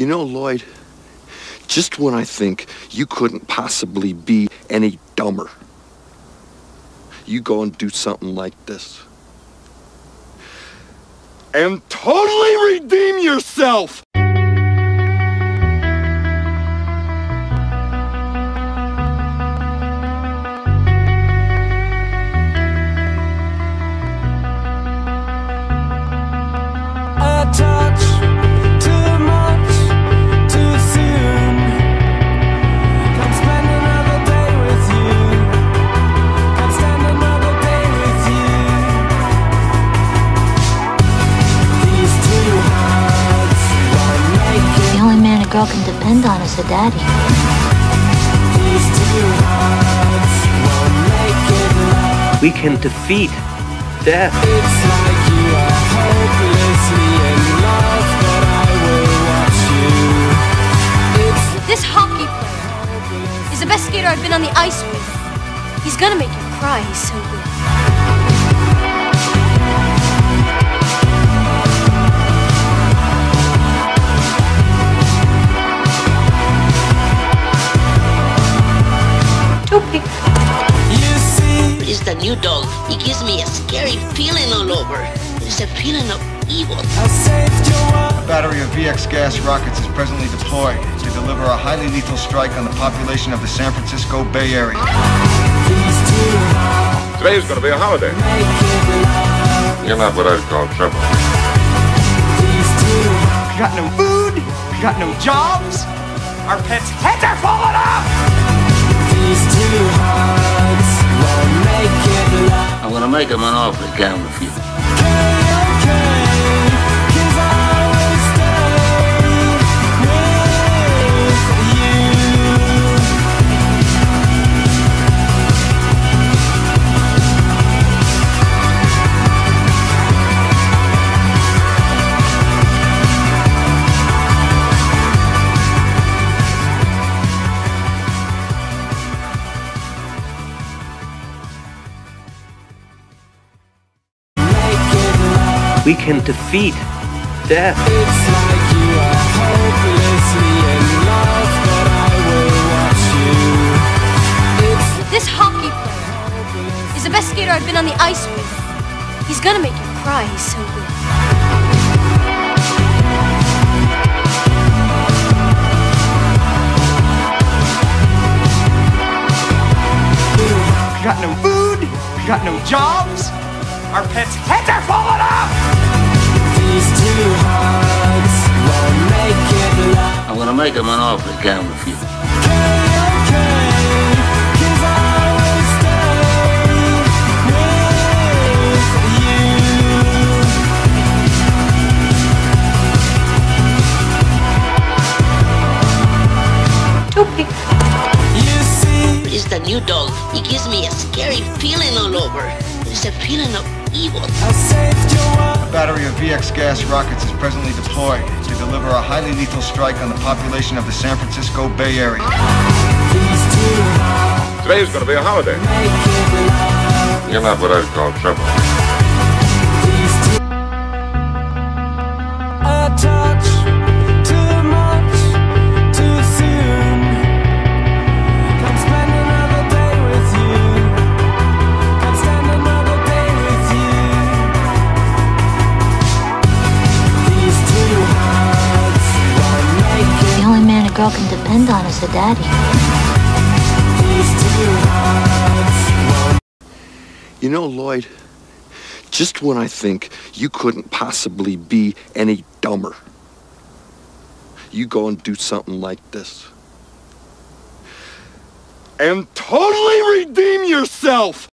You know, Lloyd, just when I think you couldn't possibly be any dumber, you go and do something like this. And totally redeem yourself! Girl can depend on as a daddy. We can defeat death. It's like you are hopelessly in love, but I will watch you. This hockey player is the best skater I've been on the ice with. He's gonna make you cry, he's so good. It's the new dog. He gives me a scary feeling all over. It's a feeling of evil. A battery of VX gas rockets is presently deployed to deliver a highly lethal strike on the population of the San Francisco Bay Area. Today is going to be a holiday. You're not what I'd call trouble. We got no food, we got no jobs, our pets' heads are falling off! I'm gonna make him an offer he can't refuse. We can defeat death. It's like you are hopelessly in love, but I will watch you. This hockey player is the best skater I've been on the ice with. He's gonna make you cry, he's so good. We got no food, we got no jobs, our pets' heads are falling off! I'm gonna make him an offer he can't refuse. It's the new dog. He gives me a scary feeling all over. It's a feeling of evil. A battery of VX gas rockets is presently deployed to deliver a highly lethal strike on the population of the San Francisco Bay Area. Today is going to be a holiday. You're not what I'd call trouble. Girl can depend on as a daddy. You know, Lloyd, just when I think you couldn't possibly be any dumber, you go and do something like this. And totally redeem yourself!